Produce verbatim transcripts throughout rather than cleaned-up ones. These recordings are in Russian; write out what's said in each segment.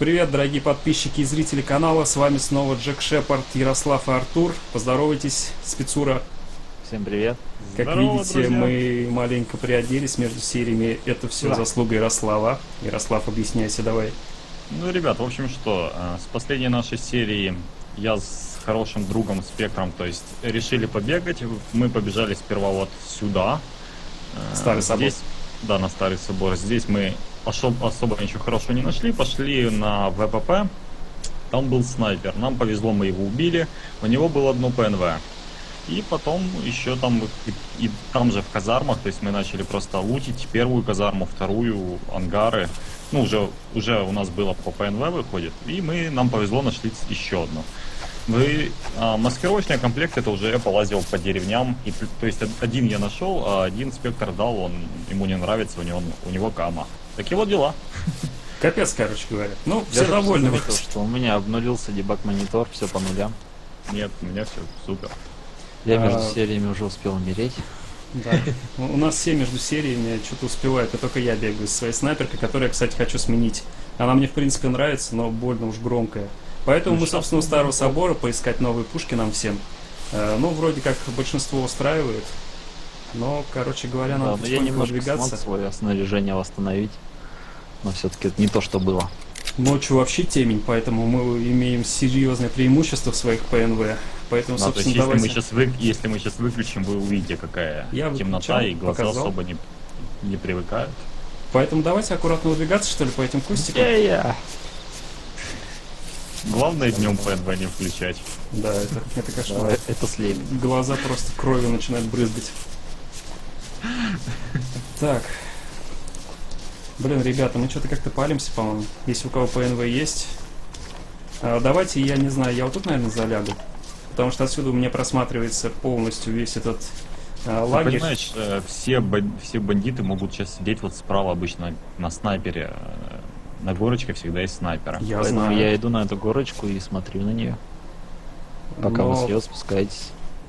Привет, дорогие подписчики и зрители канала, с вами снова Джек Шепард, Ярослав и Артур. Поздоровайтесь, спецура. Всем привет. Как Здорово, видите, друзья. Мы маленько приоделись между сериями, это все Да. заслуга Ярослава. Ярослав, объясняйся, давай. Ну, ребят, в общем, что, э, с последней нашей серии я с хорошим другом Спектром, то есть, решили побегать. Мы побежали сперва вот сюда. Э, Старый собор. Здесь, да, на Старый собор. Здесь мы особо, особо ничего хорошего не нашли. Пошли на ВПП. Там был снайпер. Нам повезло, мы его убили. У него было одно ПНВ. И потом еще там, и, и там же в казармах, то есть мы начали просто лутить первую казарму, вторую, ангары. Ну, уже, уже у нас было по ПНВ выходит, и мы, нам повезло, нашли еще одну. Вы, а, маскировочный комплект, это уже я полазил по деревням, и, то есть один я нашел, а один Спектр дал, он, ему не нравится, у него, у него кама. Такие вот дела. Капец, короче говоря. Ну, Я все же довольны. заметил, что у меня обнулился дебаг-монитор, все по нулям. Нет, у меня все супер. Я между А. сериями уже успел умереть. Да. У нас все между сериями что-то успевают, и только я бегаю со своей снайперкой, которую я, кстати, хочу сменить. Она мне, в принципе, нравится, но больно уж громкая. Поэтому Ну, мы, сейчас собственно, у мы Старого будем собора поискать новые пушки нам всем. Э, Ну, вроде как большинство устраивает. Но, короче говоря, Да, надо но я потихоньку немножко смог выдвигаться. свое снаряжение восстановить. Но все-таки это не то, что было. Ночью вообще темень, поэтому мы имеем серьезное преимущество в своих ПНВ. Поэтому, Да, то есть, собственно, если мы, давайте... сейчас вы, если мы сейчас выключим, вы увидите, какая Я темнота, выключал, и глаза показал. особо не, не привыкают. Поэтому давайте аккуратно выдвигаться, что ли, по этим кустикам. Я-я. Главное днем ПНВ не включать. Да, это, это кошмар. Да, это слеп. Глаза просто кровью начинают брызгать. Так. Блин, ребята, мы что-то как-то палимся, по-моему. Если у кого ПНВ есть. А, давайте, я не знаю, я вот тут, наверное, залягу. Потому что отсюда у меня просматривается полностью весь этот а, Ты лагерь. понимаешь, э, все, бан- все бандиты могут сейчас сидеть вот справа обычно на снайпере. э, На горочке всегда есть снайпера. Я Поэтому знаю. я иду на эту горочку и смотрю на нее. Пока Но, вы с нее спускаетесь.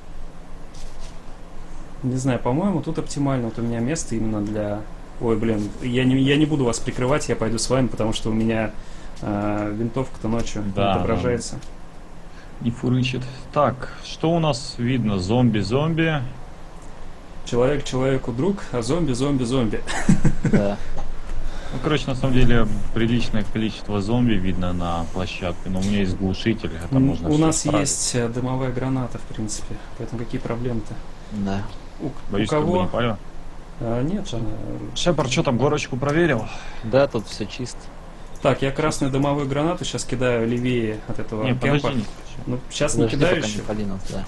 не знаю, по-моему, тут оптимально. Вот у меня место именно для... Ой, блин, я не, я не буду вас прикрывать, я пойду с вами, потому что у меня а, винтовка-то ночью не Да, отображается. Не фурычит. Так, что у нас видно? Зомби, зомби. Человек человеку друг, а зомби, зомби, зомби. Да. Ну, короче, на самом деле, приличное количество зомби видно на площадке, но у меня есть глушитель, это М, можно У всё нас справить. есть э, дымовая граната, в принципе. Поэтому какие проблемы-то? Да. У, Боюсь, у как бы кого? не палю. А, нет, она... Шепард, что там, горочку проверил? Да, тут все чисто. Так, я красную дымовую гранату сейчас кидаю левее от этого Не, кемпа. подожди, не Ну, сейчас не Подожди, кидаю пока еще. не пали нас, да.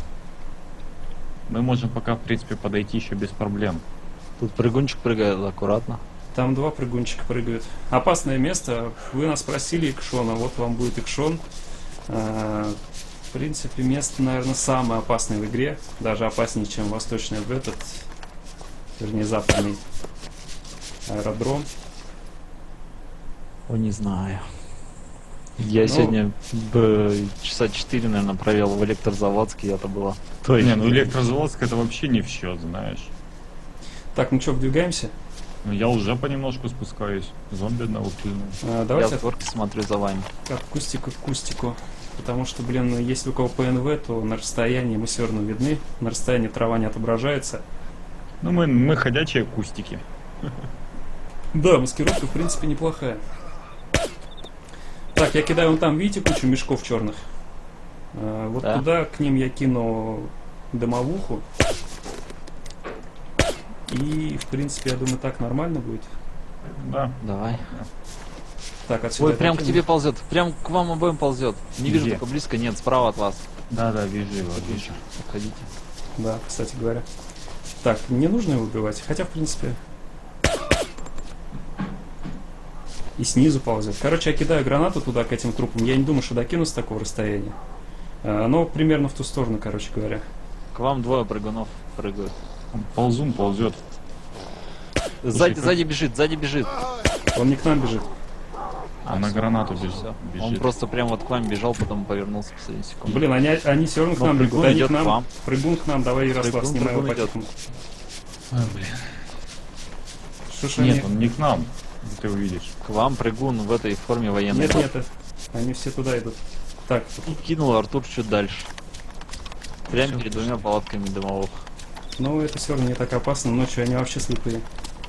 Мы можем пока, в принципе, подойти еще без проблем. Тут прыгунчик прыгает аккуратно. Там два прыгунчика прыгают. Опасное место. Вы нас просили икшона, вот вам будет икшон. А, в принципе, место, наверное, самое опасное в игре. Даже опаснее, чем восточный в этот, вернее, западный аэродром. О, не знаю. Я Ну. сегодня б, часа четыре, наверное, провел в электрозаводске, это было точно. Не, ну электрозаводск это вообще не в счет, знаешь. Так, ну что, выдвигаемся? Ну я уже понемножку спускаюсь. Зомби одного кильнул. А, Я давайте в горке смотрю за вами. от кустика к кустику. Потому что, блин, ну, если у кого ПНВ, то на расстоянии мы все равно видны. На расстоянии трава не отображается. Ну мы, мы ходячие кустики. Да, маскировка, в принципе, неплохая. Так, я кидаю вон там, видите, кучу мешков черных? А, вот Да. туда к ним я кину дымовуху. И, в принципе, я думаю, так нормально будет. Да. Давай. Так, отсюда Ой, прям к кину. тебе ползет. Прям к вам обоим ползет. Не вижу, Где? только близко. Нет, справа от вас. Да, да, вижу его, вижу. Отходите. Да, кстати говоря. Так, не нужно его убивать, хотя, в принципе... И снизу ползет. Короче, я кидаю гранату туда, к этим трупам. Я не думаю, что докину с такого расстояния. А, но примерно в ту сторону, короче говоря. К вам двое прыгунов прыгают. Ползун ползет. Сзади, как- сзади бежит, сзади бежит. Он не к нам бежит. А на гранату бежит. Всё. бежит. Он просто прям вот к вам бежал, потом повернулся в последнюю секунду. Блин, они, они все равно к Но нам бегут. прыгун Они идет к нам. к вам. Прыгун к нам, давай, Ярослав, Прыгун, снимай его прыгун идет. по-тихому. А, блин. Что ж они... Нет, он не к нам. Ты увидишь. К вам прыгун в этой форме военной. Нет, нет, они все туда идут. Так, И кинул Артур чуть дальше. Прямо Всё, перед двумя палатками дымовых. ну это все равно не так опасно, ночью они вообще слепые.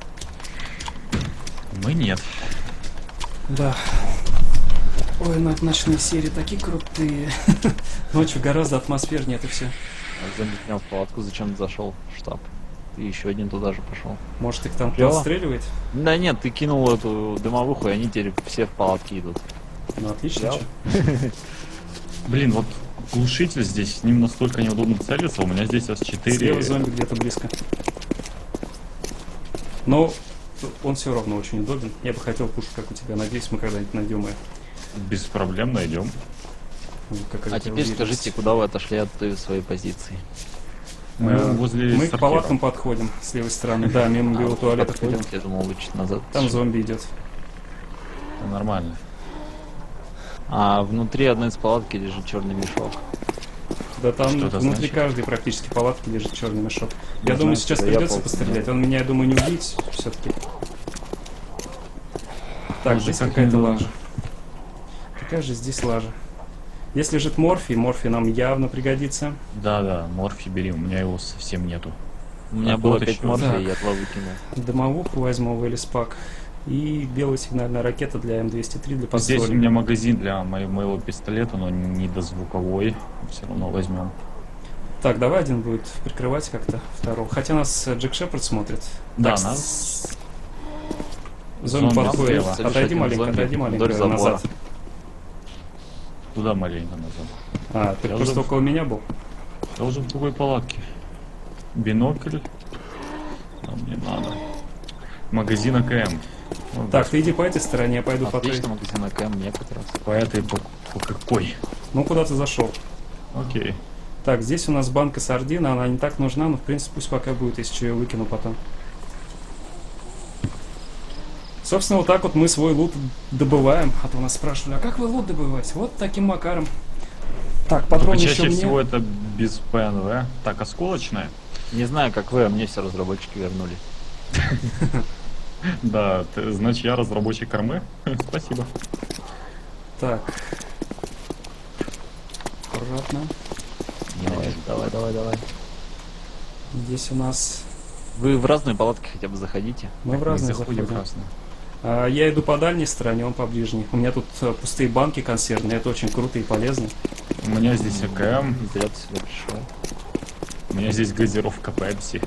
Мы нет. Да. Ой, но ночные серии такие крутые. Ночью гораздо атмосфернее это все. Зомби снял в палатку, зачем зашел в штаб? И еще один туда же пошел. Может, их там кто Клево. отстреливает? Да нет, ты кинул эту дымовуху, и они теперь все в палатке идут. Ну отлично. Взял. чё. Блин, вот глушитель здесь, с ним настолько неудобно целиться. У меня здесь эс четыре. Слева зомби где-то близко. Но он все равно очень удобен. Я бы хотел пушку, как у тебя. Надеюсь, мы когда-нибудь найдем ее. Без проблем найдем. Ну, какая-то А теперь уверенность. скажите, куда вы отошли от той своей позиции? Мы Э, возле Мы к сортира. палаткам подходим с левой стороны. Да, мимо А, белого вы туалета подходите? ходим. Я думал, вы чуть назад. Там отошли. зомби идет. Это нормально. А внутри одной из палатки лежит черный мешок. Да там Что это внутри значит? каждой практически палатки лежит черный мешок. Я Не думаю, знаю, сейчас куда я придется полз, пострелять. да. Он меня, я думаю, не убить все-таки. Так, Он же здесь как какая-то не- лажа. Какая же здесь лажа? Если лежит морфий, морфий нам явно пригодится. Да-да, морфи бери, у меня его совсем нету. У меня А было вот пять еще. морфий, Так. я два выкинул. Дымовуху возьму в Элиспак. И белая сигнальная ракета для эм двести три для Здесь у подсоли. меня магазин для мо- моего пистолета, но не дозвуковой. Все равно возьмем. Так, давай один будет прикрывать как-то второго. Хотя нас э, Джек Шепард смотрит. Да, Так, нас. Зомби Зомби подходит. слева. Отойди Один маленько, зомби отойди маленько вдоль забора. назад. Туда маленько назад. А, ты Я просто уже- около меня был? Я уже в другой палатке. Бинокль. Нам не надо. Магазин АКМ. Вот Так, ты иди по этой стороне, я пойду по той. Отлично, магазин АКМ, мне как раз. по этой, по, по какой? Ну, куда ты зашел? Окей. Так, здесь у нас банка сардина, она не так нужна, но в принципе пусть пока будет, если что, я выкину потом. Собственно, вот так вот мы свой лут добываем. А то нас спрашивали, а как вы лут добываете? Вот таким макаром. Так, патрон еще Чаще мне. всего это без ПНВ. Так, осколочная. Не знаю, как вы, а мне все разработчики вернули. Да, ты- значит я разработчик кормы. Спасибо. Так. Аккуратно. Давай, давай, давай, давай. Здесь у нас... Вы в разные палатки хотя бы заходите. Мы в Мы разные заходим заходим. красно. А, я иду по дальней стороне, он по ближней. У меня тут э, пустые банки консервные, это очень круто и полезно. У меня здесь АКМ, Зря ты сюда пришел. у меня здесь газировка Пепси.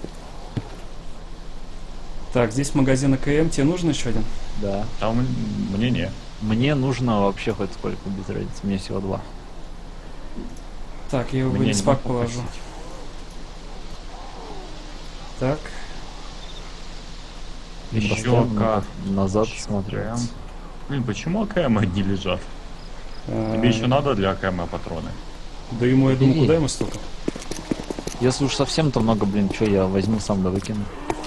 Так, здесь магазин АКМ. Тебе нужен еще один? Да. Там мне не. Мне нужно вообще хоть сколько, без разницы. Мне всего два. Так, я его в Мне не Элиспак могу положу. попросить. Так. Еще Постоянно АК. назад Еще смотрят. АКМ. Блин, почему АКМ одни лежат? э, Тебе еще надо для АКМ патроны? Да ему, я думаю, Бери. куда ему столько? Если уж совсем-то много, блин, что я возьму сам да выкину.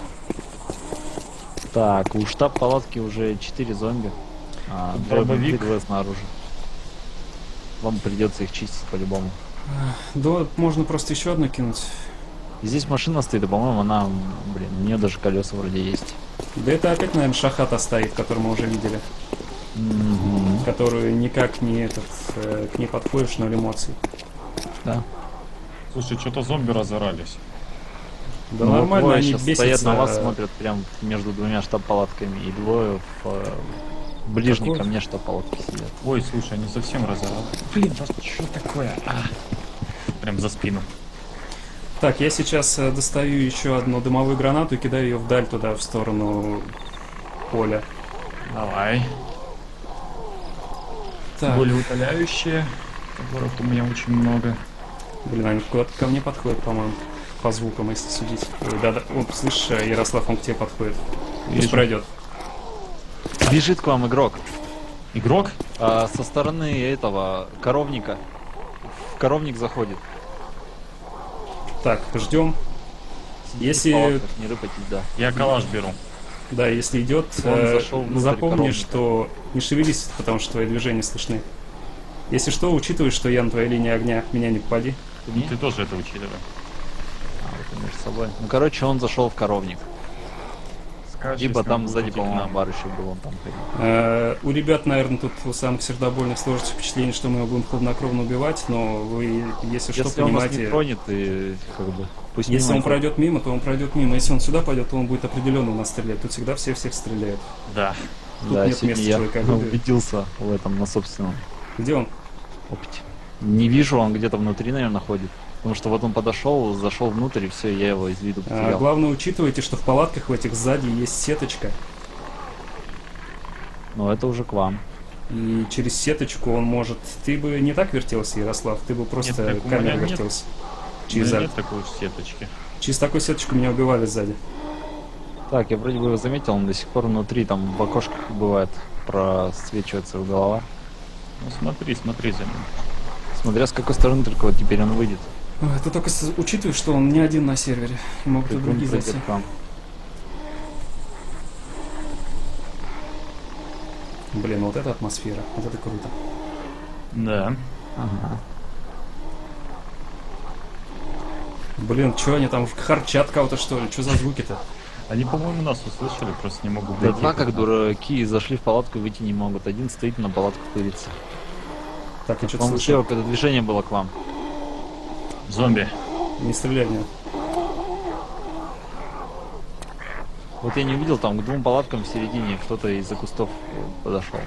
Так, у штаб палатки уже четыре зомби. А, Тут двое дробовик. внутри, двое снаружи. Вам придется их чистить по-любому. Да, можно просто еще одну кинуть. И здесь машина стоит, и, по-моему, она, блин, у нее даже колеса вроде есть. Да это опять, наверное, шахата стоит, которую мы уже видели. Мгм. Которую никак не этот, э, к ней подходишь, ноль эмоций. Да. Слушай, что-то зомби разорались. Да Ну, вот нормально, двое они щас бесятся. стоят на вас, смотрят прям между двумя штаб-палатками, и двое в э, ближней Какой? ко мне штаб-палатке сидят. Ой, слушай, они совсем разорались. Блин, да что такое? А. Прям за спину. Так, я сейчас э, достаю еще одну дымовую гранату и кидаю ее вдаль туда, в сторону поля. Давай. Так, Более утоляющие, которых у меня очень много. блин, они куда-то ко мне подходят, по-моему. По звукам, если судить. Ой, да-да, о, слышишь, э, Ярослав, он к тебе подходит. Пусть Вижу. пройдет. Бежит к вам игрок. Игрок? А, со стороны этого коровника. В коровник заходит. Так, ждем. Сидите Если- в палатках, не рыпайтесь, да. Я калаш беру. Да, если идет, Он э, зашел внутрь запомни, коровника. что не шевелись, потому что твои движения слышны. Если что, учитывай, что я на твоей линии огня, меня не попади. Ты Ну, мне? ты тоже это учитывай. А, вот ты между собой. Ну, короче, он зашел в коровник. Скажи, Либо там смогу сзади, зайти к по-моему, нам. бар еще был, он там ходил. Э, У ребят, наверное, тут у самых сердобольных сложится впечатление, что мы его будем хладнокровно убивать, но вы, если что, Если он нас не понимаете... тронет, и как бы... Пусть Если мимо он идет. пройдет мимо, то он пройдет мимо. Если он сюда пойдет, то он будет определенно у нас стрелять. Тут всегда все всех стреляют. Да. Тут Да, нет сегодня места я человеколюбию. убедился в этом на собственном Где он? опыте. Не вижу, он где-то внутри, наверное, ходит. Потому что вот он подошел, зашел внутрь, и все, я его из виду А, потерял. главное, учитывайте, что в палатках в этих сзади есть сеточка. Но это уже к вам. И через сеточку он может... Ты бы не так вертелся, Ярослав, ты бы просто так у меня камерой нет. вертелся. У Через, меня аль- нет такой уж сеточки. через такую сеточку меня убивали сзади. Так, я вроде бы его заметил, он до сих пор внутри, там в окошках бывает просвечивается его голова. Ну смотри, смотри за ним. Смотря с какой стороны только вот теперь он выйдет. Ой, ты только с- учитывай, что он не один на сервере. И могут и Как он другие пройдет зайти. к вам. Блин, вот это атмосфера. Вот это круто. Да. Ага. Блин, что они там харчат кого-то, что ли? Что за звуки-то? Они, по-моему, нас услышали, просто не могут Да дойти. два как дураки зашли в палатку и выйти не могут. Один стоит на палатку тырится. Так, я что-то По-моему, слышал. слева какое-то движение было к вам. Зомби. Не стреляй в него. Вот я не увидел, там к двум палаткам в середине кто-то из-за кустов э, подошел.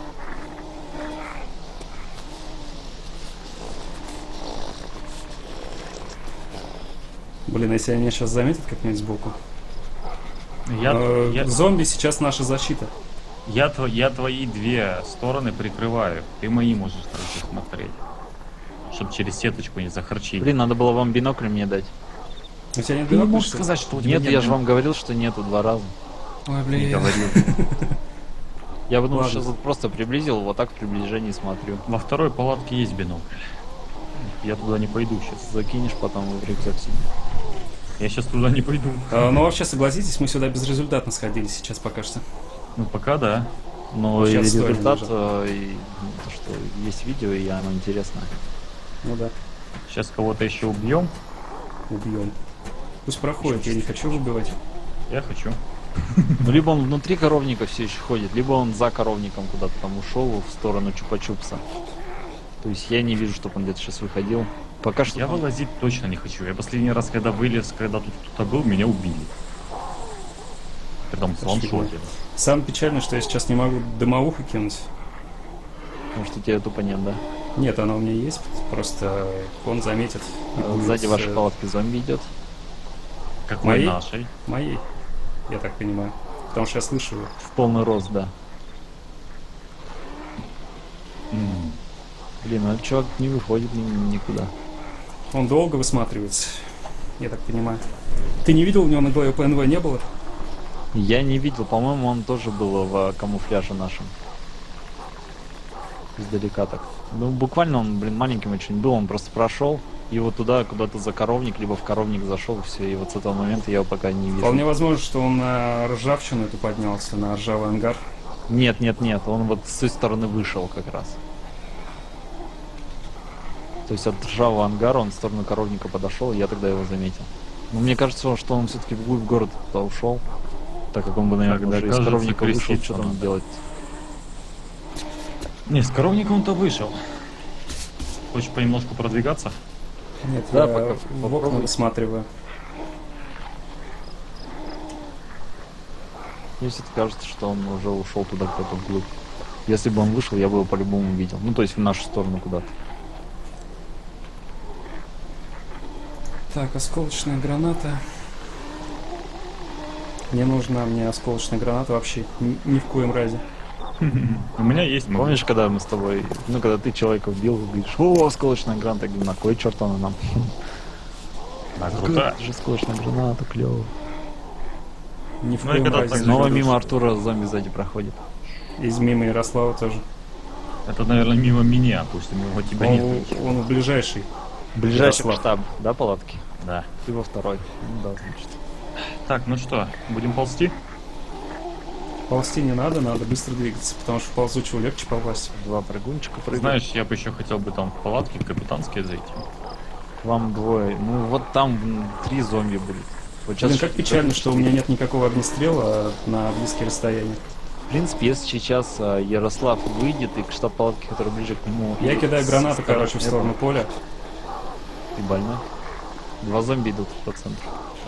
Блин, если они сейчас заметят как-нибудь сбоку. Я, Э, я, Зомби сейчас наша защита. я, тво- я твои две стороны прикрываю. Ты мои можешь только смотреть. Чтоб через сеточку не захарчили. Блин, надо было вам бинокль мне дать. У тебя нет Ты не бинокль, можешь что ли? сказать, что у тебя Нет, нет я же бин- вам говорил, что нету два раза. Ой, Не блин. говорил. Я потому Ладно. что вот просто приблизил, вот так в приближении смотрю. Во второй палатке есть бинокль. Я туда не пойду сейчас. Закинешь потом в рюкзак себе. Я сейчас туда не пойду. А, ну вообще, согласитесь, мы сюда безрезультатно сходили сейчас пока что. Ну пока да. Но и Сейчас стоит результат, даже. э, и то, что есть видео, и оно интересно. Ну да, Сейчас кого-то еще убьем. убьем. Пусть проходит, я не хочу выбивать. Я хочу. Ну, либо он внутри коровника все еще ходит, либо он за коровником куда-то там ушел в сторону Чупа-Чупса. То есть я не вижу, чтобы он где-то сейчас выходил. Пока что Я там- вылазить точно не хочу. Я последний раз, когда вылез, когда тут кто-то был, меня убили. Притом с ваншоте. Самое печальное, что я сейчас не могу дымовуху кинуть. потому что тебя тупо нет, да? Нет, она у меня есть, просто он заметит. и А будет, Сзади вашей э, палатки зомби идет. Какой Моей? нашей? Моей, я так понимаю. Потому что я слышу его. В полный рост, да. М. Блин, ну этот чувак не выходит ни- никуда. Он долго высматривается, я так понимаю. Ты не видел, у него на голове ПНВ не было? Я не видел, по-моему, он тоже был в камуфляже нашем. Издалека так. Ну, буквально он, блин, маленьким очень был, он просто прошел, и вот туда, куда-то за коровник, либо в коровник зашел, и все, и вот с этого момента я его пока не вижу. Вполне возможно, что он на ржавчину эту поднялся, на ржавый ангар. Нет, нет, нет, он вот с той стороны вышел как раз. То есть от ржавого ангара он в сторону коровника подошел, и я тогда его заметил. Но мне кажется, что он все-таки вглубь города туда ушел, так как он бы, наверное, Тогда, уже из кажется, коровника вышел, креститься что там надо. делать. Не, с коровника он-то вышел. Хочешь понемножку продвигаться? Нет, Да, я пока в окна попробуй. высматриваю. Мне все-таки кажется, что он уже ушел туда куда-то вглубь. Если бы он вышел, я бы его по-любому видел. Ну, то есть в нашу сторону куда-то. Так, осколочная граната. Не нужна мне осколочная граната вообще. Ни, ни в коем разе. У меня есть. могу. Помнишь, когда мы с тобой, ну, когда ты человека убил, говоришь, о, осколочная граната, я говорю, на кой черт она нам? Да, крутая. Это же осколочная граната, клево. Ни в Ну и коем когда разе. так Снова же мимо идёшь. Артура зомби сзади проходит. Из мимо Ярослава тоже. Это, наверное, мимо меня, потому что мимо тебя Он, нет. он в ближайший. Ближайший Ярослав. штаб, да, палатки? Да. Ты во второй. Ну да, значит. Так, ну что, будем ползти? Ползти не надо, надо быстро двигаться, потому что в ползучего легче попасть. Два прыгунчика прыгают. Знаешь, я бы еще хотел бы там в палатке в капитанские зайти. Вам двое. Ну вот там м, три зомби будет. Вот сейчас Блин, как печально, что у меня нет никакого огнестрела на близкие расстояния. В принципе, если сейчас а, Ярослав выйдет и к штаб-палатке, которая ближе к нему... Я кидаю гранату, со стороны короче, в сторону этого, поля. Ты больной? Два зомби идут по центру.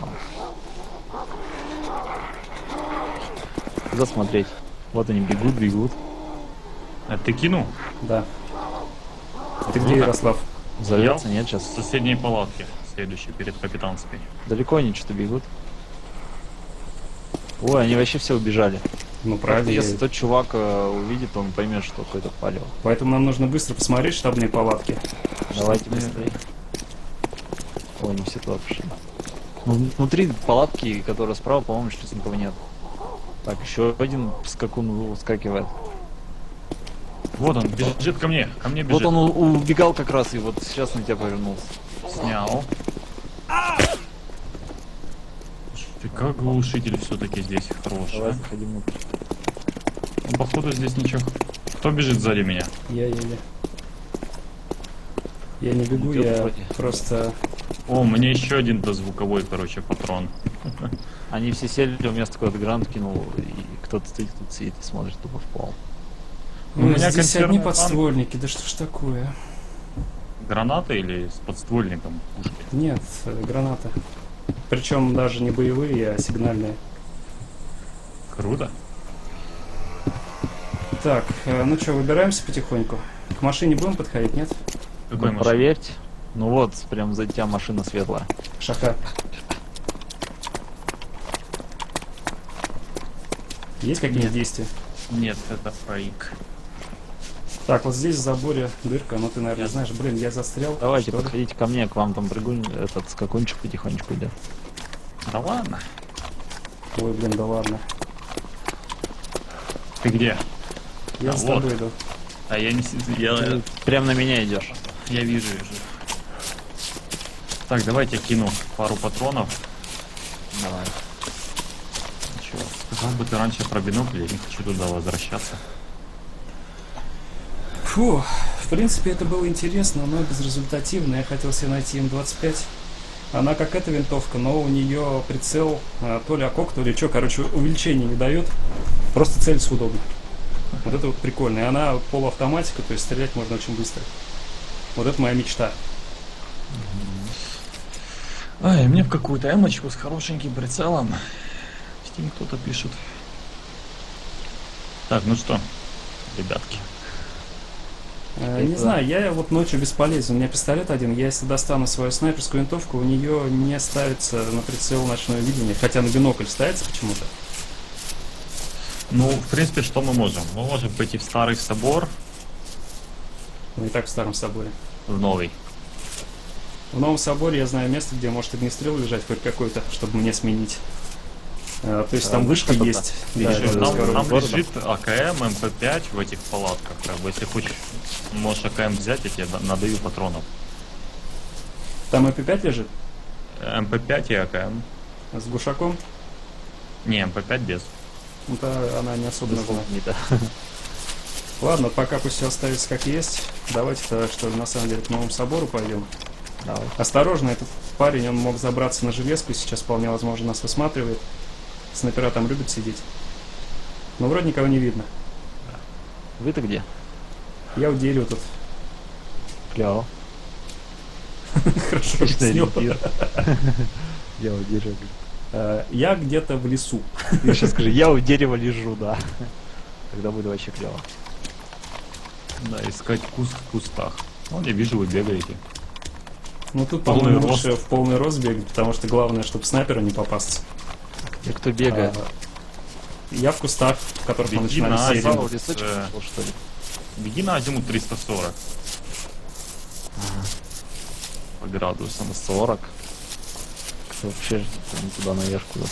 Куда смотреть? Вот они бегут, бегут. А ты кинул? Да. Ты Ну где, так. Ярослав? Взорвется, Я нет, В сейчас? соседней палатке, следующей, перед капитанской. Далеко они что-то бегут. Ой, они вообще все убежали. Ну, правильно. Если я- тот чувак э, увидит, он поймет, что какой-то палево. Поэтому нам нужно быстро посмотреть штабные палатки. Давайте быстрее. Ой, они все туда пошли. Ну, внутри палатки, которая справа, по-моему, сейчас никого нет. Так, еще один скакун выскакивает. Вот он, бежит ко мне, ко мне Вот бежит. он у- убегал как раз, и вот сейчас на тебя повернулся. Снял. Ты как глушитель все-таки здесь хороший. Давай, а? заходи внутрь. Ну, походу здесь ничего. Кто бежит сзади меня? Я, я, я. Я не бегу, Идёт я вроде. просто... О, мне еще один дозвуковой, короче, патрон. Они все сели, у меня такой гранат кинул, и кто-то стоит, тут сидит и смотрит тупо в пол. У Ой, меня здесь консервный одни танк. подствольники, да что ж такое? Граната или с подствольником пушки? Нет, э, граната. Причем даже не боевые, а сигнальные. Круто. Так, э, ну что, выбираемся потихоньку. К машине будем подходить, нет? Какой Ну, машина? проверьте. Ну вот, прям за тебя машина светлая. Шаха. Есть какие-то Нет. действия? Нет, это фейк. Так, вот здесь в заборе дырка, ну ты, наверное, Я- знаешь. Блин, я застрял. Давайте, что ли? подходите ко мне, к вам там прыгун, этот скакунчик потихонечку идет. Да ладно. Ой, блин, да ладно. Ты где? Я А, с вот. тобой иду. А я не... си- Я, Ты прям на меня идешь. я вижу, вижу. Так, давайте кину пару патронов. Давай. Чё, сказал бы ты раньше про бинокль, я не хочу туда возвращаться. Фу, в принципе, это было интересно, но безрезультативно. Я хотел себе найти эм двадцать пять. Она как эта винтовка, но у нее прицел а, то ли окок, то ли что, короче, увеличения не дает. Просто целиться удобно. Вот это вот прикольно. И она полуавтоматика, то есть стрелять можно очень быстро. Вот это моя мечта. Ай, мне в какую-то эмочку с хорошеньким прицелом. В Steam кто-то пишет. Так, ну что, ребятки. Э, Не Это- знаю, я вот ночью бесполезен. У меня пистолет один. Я если достану свою снайперскую винтовку, у нее не ставится на прицел ночное видение. Хотя на бинокль ставится почему-то. Ну, в принципе, что мы можем? Мы можем пойти в старый собор, Ну и так в старом соборе. в новый. В Новом соборе я знаю место, где может огнестрел лежать хоть какой-то, чтобы мне сменить. Э, то есть А, там вышка вышка есть. туда? Да, Или это же Там, с коробкой. там города? лежит АКМ, эм пэ пять в этих палатках. Как бы, если хочешь, можешь АКМ взять, я тебе на- надаю патронов. Там эм пэ пять лежит эм пэ пять и АКМ. с глушаком. Не, эм пэ пять без. Это она не особо нужна. Не да. Ладно, пока пусть все остается как есть. Давайте тогда, что ли, на самом деле к Новому собору пойдем. Давай. Осторожно, этот парень, он мог забраться на железку, сейчас вполне возможно нас высматривает. Снайпера там любят сидеть. Но вроде никого не видно. Вы-то где? Я у дерева тут. Клево. Хорошо объяснил. Я у дерева. Э, Я где-то в лесу. Ты сейчас скажи, я у дерева лежу, да. Тогда будет вообще клево. Да, искать куст в кустах. Вон, я вижу, вы бегаете. Ну тут, Полный по-моему, рост. лучше в полный рост бегать, потому что главное, чтобы снайперу не попасться. И кто бегает? А, Я в кустах, в которых мы Беги начинали на серию. Справа азимут, лесочек э, пошел, что ли? Беги на азимут триста сорок по градусам. сорок. Кто вообще там туда наверх куда-то?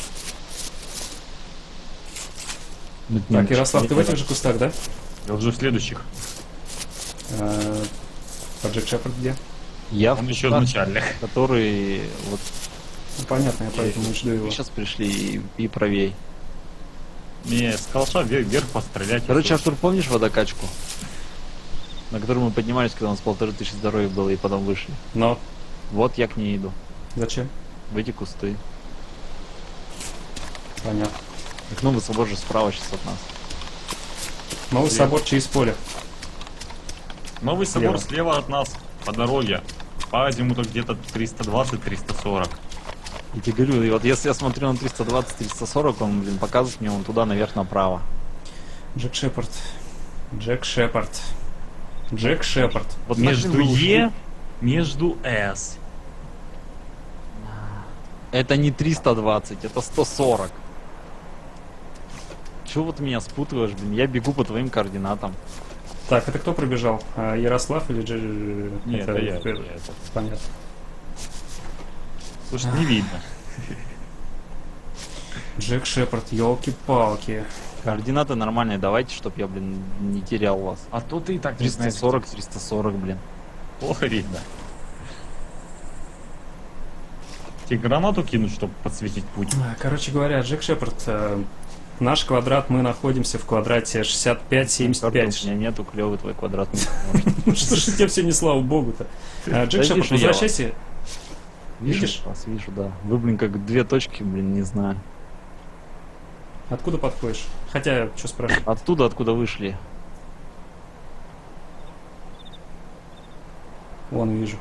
Ну, Так, Ярослав, ты в этих же... же кустах, да? Я уже в следующих. А, а Джек Шепард где? Я в Он еще в кустах, начальных. который вот Ну, понятно, я поэтому и жду его. вы сейчас пришли и, и правей. Не, с калаша вверх, вверх пострелять. Короче, если- Артур, помнишь водокачку? На которую мы поднимались, когда у нас полторы тысячи здоровья было, и потом вышли. Но Вот я к ней иду. зачем? В эти кусты. Понятно. Так новый собор же справа сейчас от нас. Новый Слева. собор через поле. Новый Слева. собор слева от нас, по дороге. По азимуту где-то триста двадцать — триста сорок. Я тебе говорю, и вот если я смотрю на триста двадцать — триста сорок, он, блин, показывает мне он туда, наверх, направо. Джек Шепард. Джек Шепард. Джек Шепард. Вот Между нахрен вы Е, ушли? между С. Это не триста двадцать, это сто сорок. Чего вот меня спутываешь, блин? Я бегу по твоим координатам. Так, это кто пробежал? А, Ярослав или Дж... Нет, это я, это я, это. Понятно. Слушай, не видно. Джек Шепард, елки-палки. Координаты нормальные давайте, чтоб я, блин, не терял вас. А то ты и так не триста знаешь. сорок, триста сорок, блин. Плохо видно. Тебе гранату кинуть, чтобы подсветить путь? А, Короче говоря, Джек Шепард, э, наш квадрат, мы находимся в квадрате шестьдесят пять семьдесят Карты пять. У меня нету, клевый твой квадратный. Ну что ж у тебя все не слава богу-то? А, Джек Да Шепард, вижу я возвращайся. Видишь? Видишь? Вас вижу, да. Вы, блин, как две точки, блин, не знаю. Откуда подходишь? Хотя, что спрашивать? Оттуда, откуда вышли. Вон вижу.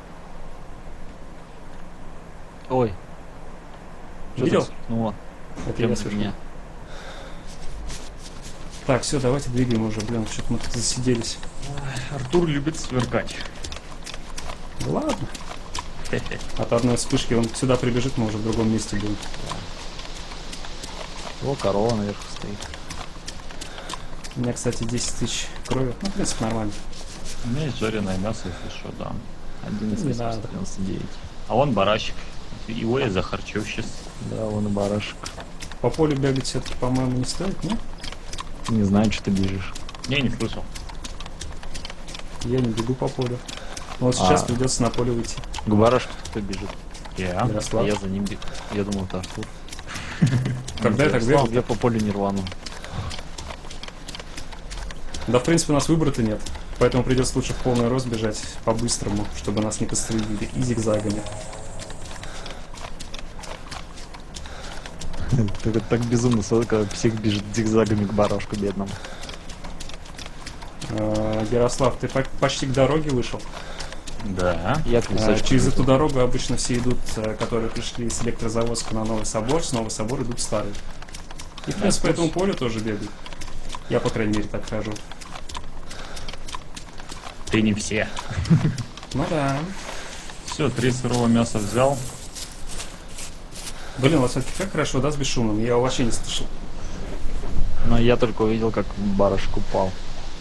Ой. Чё Видел? так? Ну вот. Это Прям я на слышу. меня. Так, все, давайте двигаем уже, блин, что-то мы тут засиделись. Артур любит сверкать. Да ладно. От одной вспышки он сюда прибежит, мы уже в другом месте будем. О, корова наверху стоит. У меня, кстати, десять тысяч крови. Ну, в принципе, нормально. У меня есть жареное мясо, если что, да. одиннадцать Не надо. девяносто девять. А вон барашек. Его я захарчу сейчас. Да, вон и барашек. По полю бегать все-таки, по-моему, не стоит, нет? Не знаю, что ты бежишь. Я не слышал. Я не бегу по полю. Вот сейчас А. придется на поле выйти. К барашку кто бежит. Я. А Ярослав. я за ним бегу. Я думал, это Артур. Когда я так бегал? Я по полю не рвану. Да, в принципе, у нас выбора-то нет. Поэтому придется лучше в полный рост бежать по-быстрому, чтобы нас не подстрелили и зигзагами. Это так безумно, когда псих бежит зигзагами к барашку бедному. А, Ярослав, ты по- почти к дороге вышел. Да. Я к А, лесочку через бегу. эту дорогу обычно все идут, а, которые пришли с электрозаводска на Новый Собор, с Новый Собор идут старые. И, в принципе, по этому полю тоже бегают. Я, по крайней мере, так хожу. Ты не все. Ну да. Все, три сырого мяса взял. Блин, вот все-таки как хорошо, да, с бесшумным? Я его вообще не слышал. Но я только увидел, как барашек упал.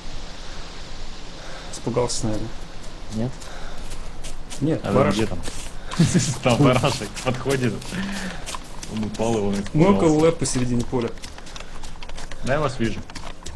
Испугался, наверное. Нет? Нет, А бараш. где там? Там барашек подходит. Он упал, и он Мы около испугался. лэп посередине поля. Да, я вас вижу.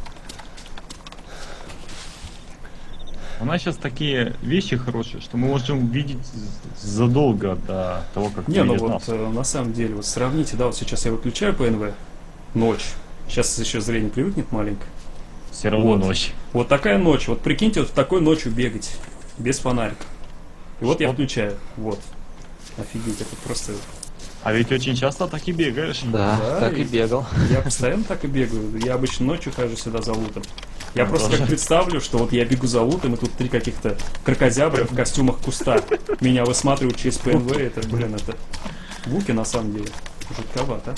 У нас сейчас такие вещи хорошие, что мы можем видеть задолго до того, как Не, ну видят вот нас. э, на самом деле, вот сравните, да, вот сейчас я выключаю ПНВ, ночь. Сейчас еще зрение привыкнет маленько. Все равно вот. ночь. Вот такая ночь. Вот прикиньте, вот в такой ночью бегать. Без фонарика. И вот я Что? включаю. Вот. Офигеть, это просто... А ведь очень часто так и бегаешь. Да, Да, так и и- бегал. Я постоянно так и бегаю. Я обычно ночью хожу сюда за лутом. Я Я просто тоже. как представлю, что вот я бегу за лутом, и тут три каких-то крокозябра в костюмах куста меня высматривают через ПНВ. Это, блин, это... Буки на самом деле. Жутковато.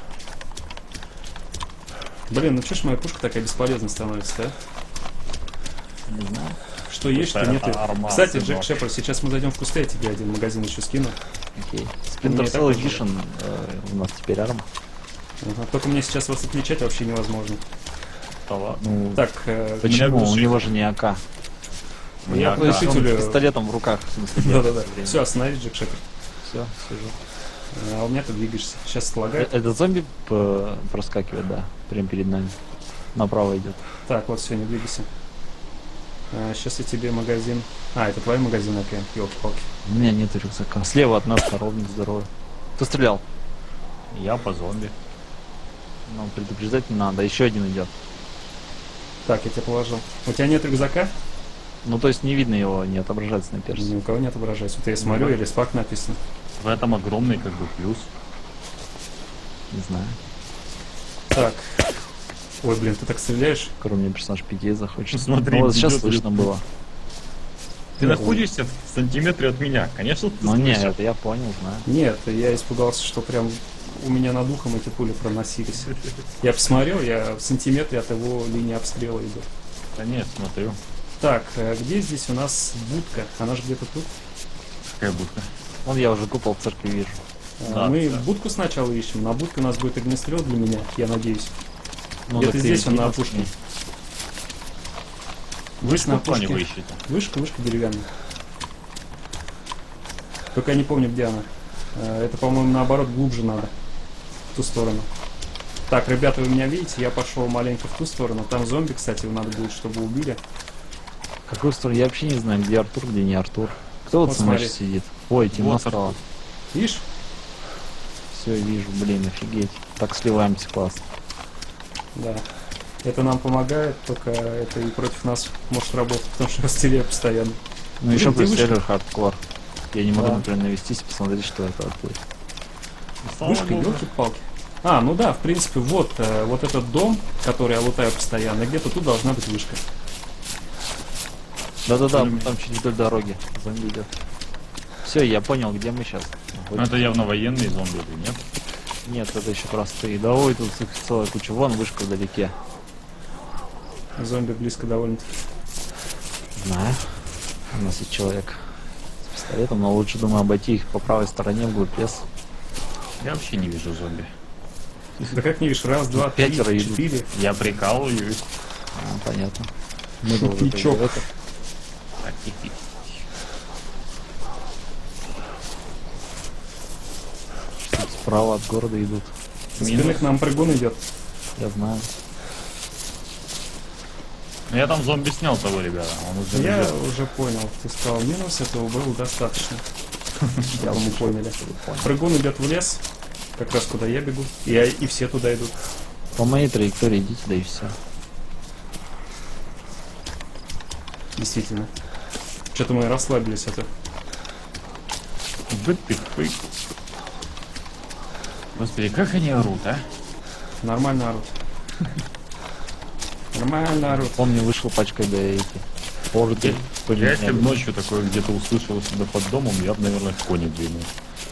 Блин, ну чё ж моя пушка такая бесполезная становится, да? Не знаю. Что есть, что Слушай, нет. а арма, Кстати, сынок. Джек Шепард, сейчас мы зайдем в кусты, я тебе один магазин еще скину. Окей. Мне Splinter такой Cell же. Edition э, у нас теперь арма. Ага, только мне сейчас вас отличать вообще невозможно. Да ладно. Ну, Так, э, почему? меня У глушит. него же не АК. у меня АК. по решителю... Он с пистолетом в руках. В смысле, Да-да-да. держит всё время. Все, остановись, Джек Шепард. Все, сижу. А у меня ты двигаешься. Сейчас Э, слагает. Этот зомби п- проскакивает, да, прям перед нами. Направо идет. Так, вот все, не двигайся. Сейчас я тебе магазин... А, это твой магазин, АК, елки-палки. У меня нет рюкзака. Слева от нас коровник здоровый. Кто стрелял? Я по зомби. Ну, предупреждать не надо. Еще один идет. Так, я тебя положил. У тебя нет рюкзака? Ну, то есть не видно его, не отображается на Ни персе. у кого не отображается. Вот я смотрю, Ну, или спак написано. В этом огромный как бы плюс. Не знаю. Так. Ой, блин, ты так стреляешь? Кроме меня персонаж пяти захочет. Смотри, Ну, вот сейчас идет, слышно было. Ты находишься в сантиметре от меня. Конечно, ты Ну не, слышишь. это я понял, знаю. Нет, я испугался, что прям у меня над ухом эти пули проносились. Я посмотрел, я в сантиметре от его линии обстрела иду. Да нет, смотрю. Так, а где здесь у нас будка? Она же где-то тут. Какая будка? Вон я уже купол в церкви вижу. А, Да, Мы да. будку сначала ищем. На будке у нас будет огнестрел для меня, я надеюсь. Ну, Где-то так ты здесь он на иди опушке. ней. Вышка на В плане опушке. вы ищете. Вышка, вышка деревянная. Только я не помню, где она. Э, Это, по-моему, наоборот, глубже надо. В ту сторону. Так, ребята, вы меня видите? Я пошел маленько в ту сторону. Там зомби, кстати, его надо будет, чтобы убили. Какую сторону? Я вообще не знаю, где Артур, где не Артур. Кто вот, Вот смотри, смотри. сидит? Ой, темно Вот стало. Видишь? Все, вижу, блин, офигеть. Так сливаемся, классно. Да. Это нам помогает, только это и против нас может работать, потому что я стреляю постоянно. Ну Блин, еще ты плюс вышел? сервер хардкор. Я не могу, Да. например, навестись и посмотреть, что это Артур. Слава Вышка, богу. елки-палки. А, ну да, в принципе, вот, э, вот этот дом, который я лутаю постоянно, где-то тут должна быть вышка. Да-да-да, Блин. там чуть вдоль дороги зомби идет. Все, я понял, где мы сейчас. Ну, это явно военные зомби, или нет? Нет, это еще простые. Да ой, тут их целая куча. Вон вышка вдалеке. Зомби близко довольно-таки. Знаю. У нас есть человек с пистолетом, но лучше, думаю, обойти их по правой стороне вглубь лес. Я вообще не вижу зомби. Да как не видишь, раз, два, три, Пятеро идут. четыре. Я прикалываюсь. А, понятно. Мы бы уже Ничего. как бы это- Так, хи-хи. что-то справа от города идут. Со спины к нам прыгун идет. Я знаю. Ну, я там зомби снял того, ребята. Он уже Я лежит. уже понял, ты сказал минус, этого было достаточно. Я мы поняли. Понял. Прыгун идет в лес, как раз куда я бегу. И, я- и все туда идут. По моей траектории идите, да и все. Действительно. Что-то мы расслабились это. Бык-пык-пык. Господи, как они орут, а? Нормально орут. Нормально орут. Помню, вышел пачкой да эти. Порты. Я если бы ночью такое где-то услышал у себя под домом, я бы, наверное, в коне двинул.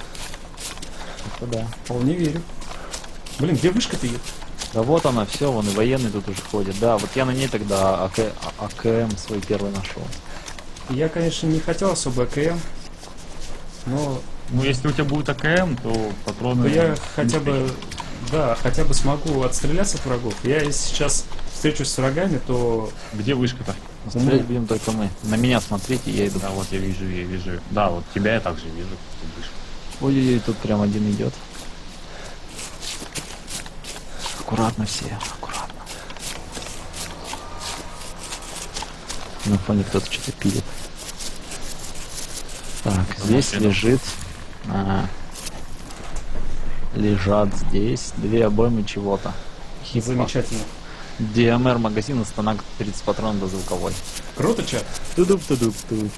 Да. Вполне верю. Блин, где вышка-то есть? Да вот она, все, вон и военные тут уже ходят. Да, вот я на ней тогда АК, А- АКМ свой первый нашел. Я, конечно, не хотел особо АКМ, но Ну, если у тебя будет АКМ, то патроны... но я не хотя бы, встретишь. да, хотя бы смогу отстреляться от врагов. Я если сейчас встречусь с врагами, то Где вышка-то? Стрелять будем только мы. На меня смотрите, я иду. Да, вот я вижу, я вижу. Да, вот тебя я также вижу. Тут вышка. Ой-ой-ой, тут прям один идет. Аккуратно все, аккуратно. На фоне кто-то что-то пилит. Так, здесь машина. лежит... а, лежат здесь две обоймы чего-то. Хипа. замечательно. ди эм эр магазин и станок тридцать патронов до звуковой. Круто, чат. Тудуп, тудуп, тудуп.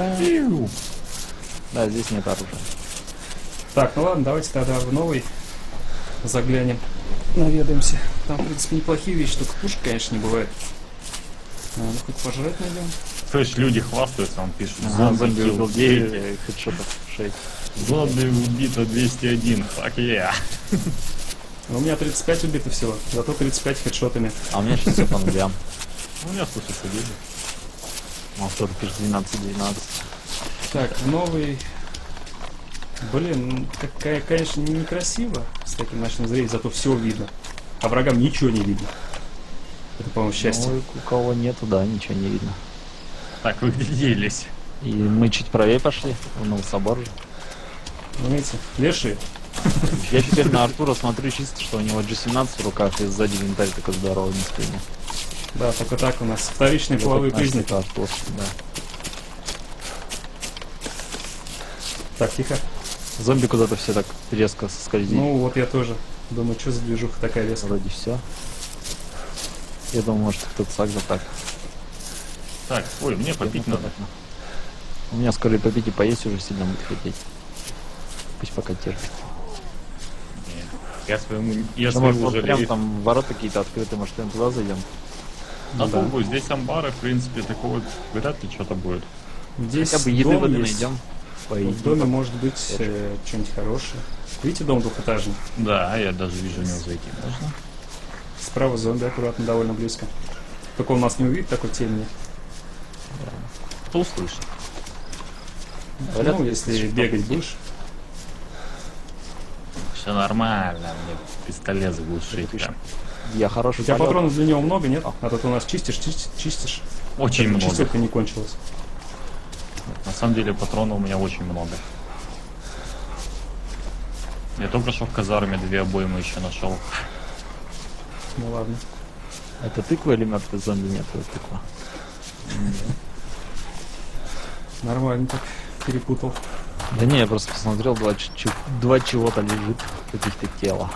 Да, здесь нет оружия. Так, ну ладно, давайте тогда в новый заглянем. Наведаемся. Там, в принципе, неплохие вещи, только пушек, конечно, не бывает. А, ну, хоть пожрать найдем. Слышь, люди хвастаются, он пишет. Ага, зомби kill убил девять, э, хедшотов шесть. Зомби убито двести один. Fuck yeah. Ну, у меня тридцать пять убито всего, зато тридцать пять хедшотами. А у меня сейчас все по нулям. Ну, у меня, слушай, сидели. Автор пишет двенадцать двенадцать. Так, в новый... Блин, какая, конечно, некрасиво с таким ночным зрением, зато все видно. А врагам ничего не видно. Это, по-моему, счастье. Ну, у кого нету, да, ничего не видно. Так, вы где делись? И мы чуть правее пошли, в Новый собор же. Знаете, лешие. Я теперь на Артура смотрю чисто, что у него джи семнадцать в руках и сзади винтарь такой здоровый на спине. Да, только так у нас вторичные Вот половые это наш признаки. Артур, да. Так, тихо. Зомби куда-то все так резко скользит. Ну, вот я тоже. Думаю, что за движуха такая резкая. Вроде все. Я думаю, может кто-то так за так. Так, ой, мне попить надо. У меня скоро и попить, и поесть уже сильно будет хотеть. Пусть пока терпит. Я своему... Я Да, может, своему вот прям жалею. там ворота какие-то открыты, может, прям туда зайдем. А Да. толку, здесь амбары, в принципе, такого вряд ли что-то будет. Здесь Хотя бы еды дом воды есть. найдем. В доме может быть э, что-нибудь хорошее. Видите, дом двухэтажный. Да, я даже вижу, в него зайти можно. Справа зомби, аккуратно, довольно близко. Только он нас не увидит такой темни. Кто услышит? Говорят, Ну, если что- бегать будешь. Все нормально, мне пистолет заглушить. Пишем. прям. Я хороший У тебя полет. патронов для него много, нет? А то ты у нас чистишь, чистишь, чистишь. Очень Только много. чистилка не кончилась. На самом деле патронов у меня очень много. Я только что в казарме две обоймы еще нашел. Ну ладно. Это тыква или мертвый зомби? Нет, это тыква. Нормально так перепутал. Да не, я просто посмотрел, два, ч- ч- два чего-то лежит, каких-то тела.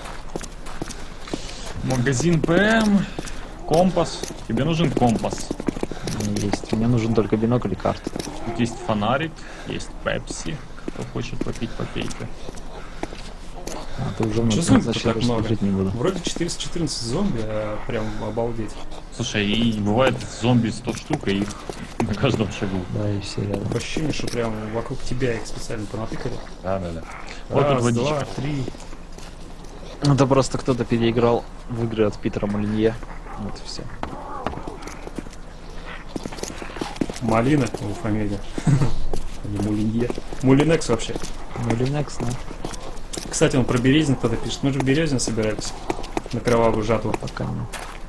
Магазин ПМ, компас. Тебе нужен компас. У меня есть. Мне нужен только бинокль и карта. Тут есть фонарик, есть пепси. Кто хочет попить, попейте. А ты уже Чё внутри, зомби значит, так я даже много? смотреть не буду. Вроде четыреста четырнадцать зомби, а прям обалдеть. Слушай, и бывает зомби сто штук, и их на каждом шагу. Да, и все рядом. Такое ощущение, что прям вокруг тебя их специально понатыкали. Да, да, да. Вот тут Раз, водичка. два, три. Это просто кто-то переиграл в игры от Питера Молинье. Вот и все. Малина, его фамилия. Или Мулинье. Мулинекс вообще. Молинекс, ну, Кстати, он про Березин кто-то пишет. Мы же в Березин собирались. На кровавую жатву. пока не.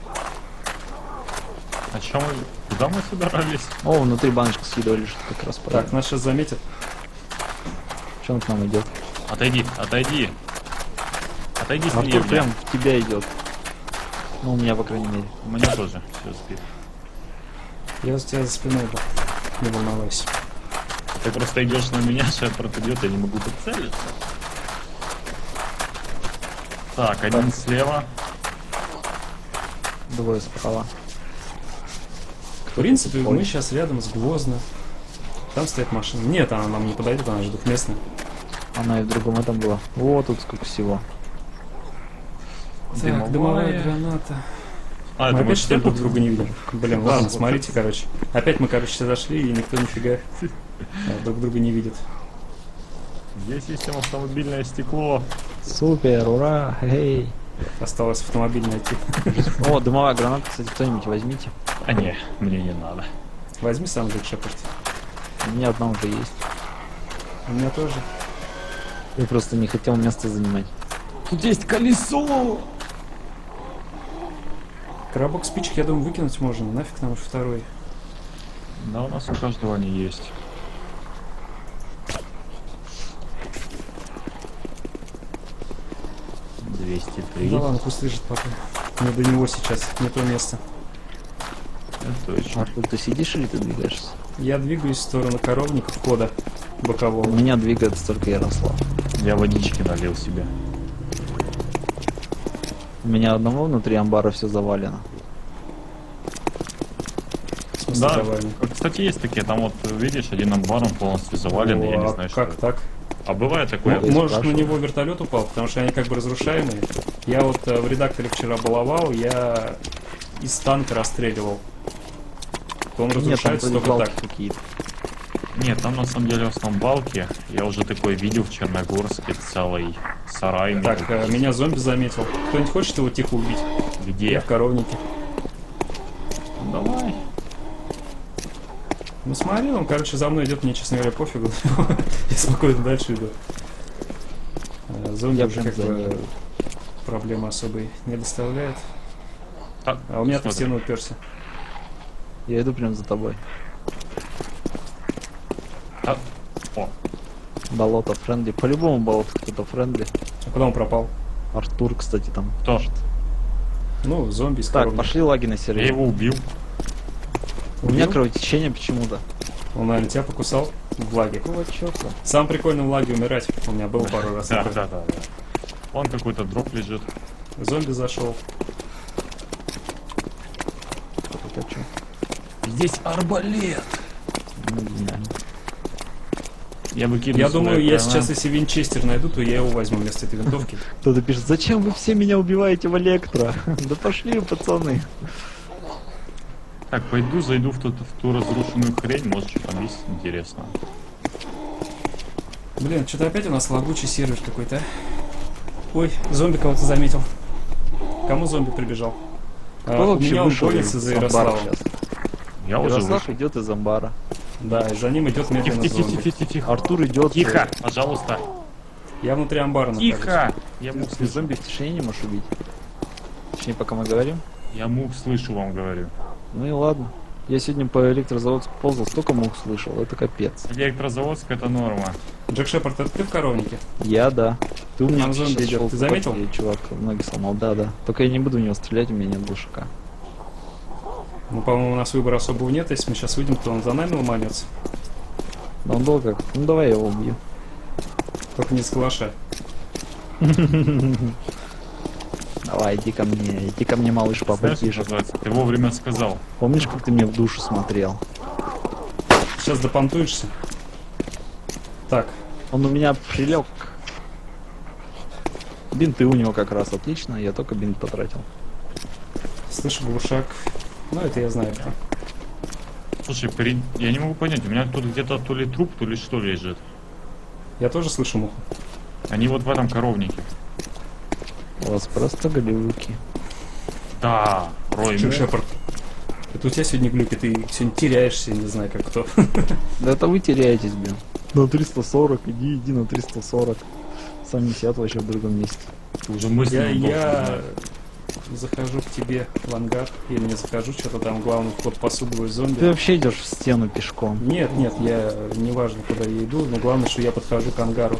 А чем мы... Куда мы собирались? О, внутри баночку скидывали, что как раз Так, правильно. нас сейчас заметят. Что он к нам идет? Отойди, отойди. Отойди с Артур деревни. прям в тебя идет. Ну, у меня, по крайней мере. У меня тоже все спит. Я за тебя за спиной был. Не волновайся. Ты просто идешь на меня, шепард идет, я не могу подцелиться. Так, один слева. Двое справа. В принципе, Ой. мы сейчас рядом с Гвоздно. Там стоит машина. Нет, она нам не подойдет, она же двухместная. Она и в другом этом была. О, тут сколько всего. Так, дымовая граната. А, Мы это мы опять что ли что друг друга не видим? Блин, ладно, смотрите, короче. Опять мы, короче, сюда зашли, и никто нифига э, друг друга не видит. Здесь есть автомобильное стекло. Супер, ура, эй. Осталось автомобиль найти. О, дымовая граната, кстати, кто-нибудь возьмите. А не, мне не надо. Возьми сам Джек Шепард. У меня одна уже есть. У меня тоже. Я просто не хотел место занимать. Тут есть колесо! Коробок спичек, я думаю, выкинуть можно. Нафиг нам второй. Да, у нас у каждого они есть. двести три. Да ладно, пусть лежит пока. Мне до него сейчас не то место. Это точно. Артур, ты сидишь или ты двигаешься? Я двигаюсь в сторону коровника входа У бокового. меня двигается только Ярослав. Я водички налил себе. У меня одного внутри амбара все завалено. В смысле, Да, завалено? кстати, есть такие, там вот, видишь, один амбар, он полностью завален, я О, не а знаю, что как это. так? А бывает такое? Ну, я может, на спрашиваю. него вертолет упал, потому что они как бы разрушаемые. Я вот э, в редакторе вчера баловал, я из танка расстреливал. То он Нет, там разрушается только балки так. какие-то. Нет, там на самом деле в основном балки. Я уже такой видел в Черногорске целый сарай. Так, э, меня зомби заметил. Кто-нибудь хочет его тихо убить? Я Где? в коровнике. Давай. Ну смотри, он, короче, за мной идет, мне, честно говоря, пофигу. Я спокойно дальше иду. Э, Зомби Я уже прям как за бы ним. проблемы особой не доставляет. Так, А у меня ты в смотри. стену уперся. Я иду прям за тобой. Так, о, Болото френдли. По-любому болото кто-то френдли. А куда он пропал? Артур, кстати, там. кто? Ну, зомби из Так, коровника. пошли лаги на Я сервере. его убил. У меня Убил? кровотечение почему-то. Он, наверное, тебя покусал в лаге. Какого черта? Самое прикольное в лаге умирать. У меня было пару раз. Да, такое. да, да, да. Вон какой-то дроп лежит. Зомби зашел. Это что? Здесь арбалет. Ну, гениально. Я выкидываю Я думаю, свои я права. сейчас, если винчестер найду, то я его возьму вместо этой винтовки. Кто-то пишет, зачем вы все меня убиваете в электро? Да пошли, пацаны. Так, пойду, зайду в, тот, в ту разрушенную хрень, может, что там есть интересно. Блин, что-то опять у нас лагучий сервер какой-то. Ой, зомби кого-то заметил. Кому зомби прибежал? Кто А, у вообще меня он вышел гонится из за амбара Ярославом. сейчас? Я уже Ярослав вышел. идет из амбара. Да, и за ним идет Тихо, медленно тихо, зомби. тихо, тихо, тихо. Артур идет. Тихо, пожалуйста. Я внутри амбара нахожусь. Тихо! Я Ты, мух ты слышу. зомби в тишине не можешь убить. Точнее, пока мы говорим. Я мух слышу, вам говорю. Ну и ладно. Я сегодня по электрозаводску ползал, столько мух слышал, это капец. Электрозаводск это норма. Джек Шепард, это ты в коровнике? Я, да. Ты у меня Там зомби сейчас идет. шел Ты в заметил? пакете, чувак, ноги сломал, да, да. Только я не буду в него стрелять, у меня нет глушака. Ну, по-моему, у нас выбора особого нет. Если мы сейчас выйдем, то он за нами ломанется. Но он долго как. Ну давай я его убью. Только не с калаша. Давай, иди ко мне, иди ко мне, малыш, Знаешь, папа, что тише. называется? Ты вовремя сказал. Помнишь, как ты мне в душу смотрел? Сейчас допонтуешься. Так, Он у меня прилег. Бинты у него как раз отлично, я только бинт потратил. слышу глушак. Ну, это я знаю кто. Слушай, при- я не могу понять, у меня тут где-то то ли труп, то ли что лежит. Я тоже слышу муху. Они вот в этом коровнике. У вас просто глюки. Да, рой Джек мух. Шепард. Это у тебя сегодня глюки, ты сегодня теряешься, не знаю как кто. Да это вы теряетесь, блин. На триста сорок, иди, иди на триста сорок. Сами сидят вообще в другом месте. Ты уже мысленно Я, должен я знать. захожу к тебе в ангар, или не захожу, что-то там главный вход посугиваю Ты зомби. вообще идешь в стену пешком. Нет, нет, я неважно, куда я иду, но главное, что я подхожу к ангару.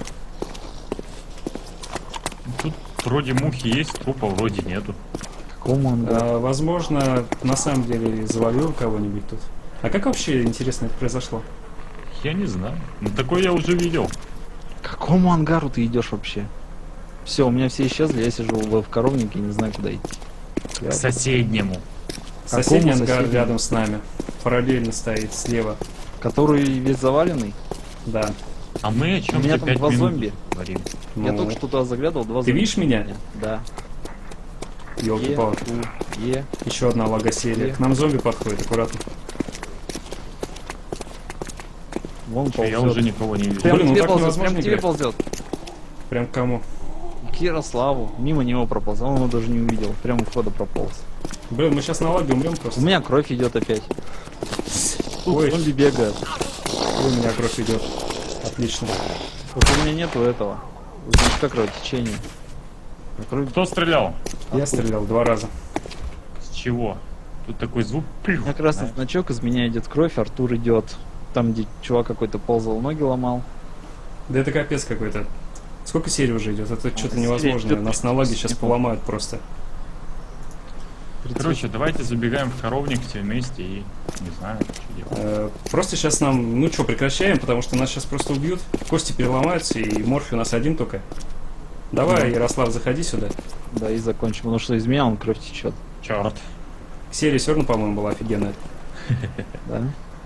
Тут вроде мухи есть, трупа вроде нету. Какому он? А, возможно, на самом деле завалил кого-нибудь тут. А как вообще, интересно, это произошло? Я не знаю. Ну такое я уже видел. К какому ангару ты идешь вообще? Все, у меня все исчезли, я сижу в, в коровнике и не знаю, куда идти. К соседнему. Соседний Какому ангар соседнему? рядом с нами. Параллельно стоит, слева. Который весь заваленный? Да. А мы о У чем-то меня там пять два минут зомби. говорим. Я Ну, только что туда заглядывал, два Ты зомби. видишь меня? Да. Е, Ёлки-палки. У, Е. Еще одна лагосерия. Е. К нам зомби подходит, аккуратно. Вон Чё, я ползет. уже никого не вижу. Прям Блин, к ну тебе так ползет, невозможно прям к тебе играть. ползет. Прям к кому? К Ярославу. Мимо него проползал, он его даже не увидел. Прямо у входа прополз. Блин, мы сейчас на лаге умрем У просто. меня кровь идет опять. Тут Ой. зомби бегают. Ой, у меня кровь идет. Отлично. Вот у меня нету этого. Значка кровотечения. А кровь- Кто стрелял? Я стрелял два раза. С чего? Тут такой звук. У меня красный значок, из меня идет кровь, Артур идет. Там, где чувак какой-то ползал, ноги ломал. Да это капец какой-то. Сколько серий уже идет? Это что-то серия невозможно. идет Нас на лаге сейчас тридцать. поломают просто. Короче, давайте забегаем в коровник все вместе и не знаю, что делать. Э, Просто сейчас нам, ну что, прекращаем, потому что нас сейчас просто убьют. Кости переломаются, и морфий у нас один только. Давай, Ярослав, заходи сюда. Да, и закончим. Потому что из меня он кровь течет. Черт. Серия все равно, по-моему, была офигенная. Да?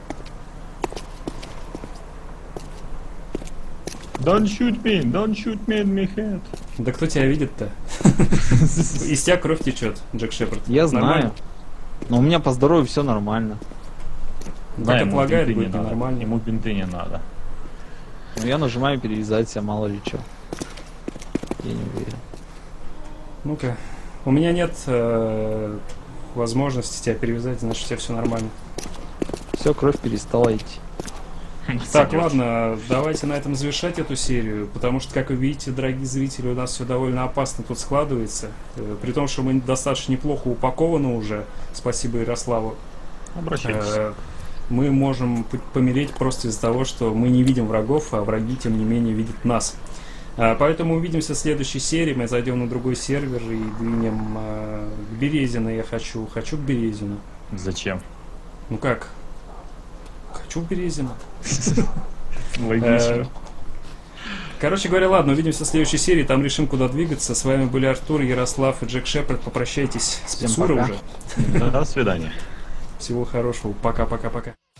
Don't shoot me, don't shoot me in my head. Да кто тебя видит-то? Из тебя кровь течет, Джек Шепард. Я знаю. Нормально? Но у меня по здоровью все нормально. Да, Так ему отлагает, бинты не будет надо. ненормально. Ему бинты не надо. Но я нажимаю перевязать себя, мало ли что. Я не уверен. Ну-ка. У меня нет э, возможности тебя перевязать, значит, у тебя все нормально. Все, кровь перестала идти. Так, Сойдёт. ладно, давайте на этом завершать эту серию, потому что, как вы видите, дорогие зрители, у нас все довольно опасно тут складывается. Э, При том, что мы достаточно неплохо упакованы уже, спасибо Ярославу. Обращайтесь. Э, Мы можем п- помереть просто из-за того, что мы не видим врагов, а враги, тем не менее, видят нас. А, Поэтому увидимся в следующей серии, мы зайдем на другой сервер и двинем э, к Березину. Я хочу, хочу к Березину. Зачем? Ну как? Хочу к Березину. Логично. Э, Короче говоря, ладно, увидимся в следующей серии, там решим, куда двигаться. С вами были Артур, Ярослав и Джек Шепард. Попрощайтесь с Всем Писурой пока. уже. До свидания. Всего хорошего. Пока-пока-пока.